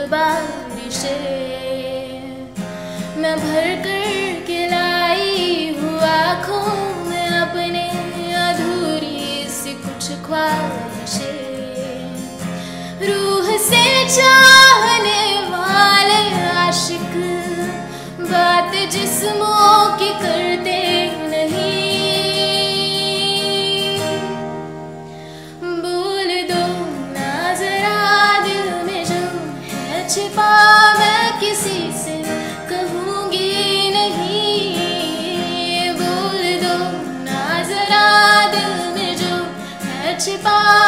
बारिशें मैं भर कर के लाई हूँ आँखों में अपने अधूरी सी कुछ ख्वाहिशें। रूह से चाहने वाले आशिक बात जिस्मों की करते नहीं। बोल दो ना जरा दिल में जो है छिपा, मैं किसी से कहूँगी नहीं। बोल दो ना जरा दिल में जो है छिपा,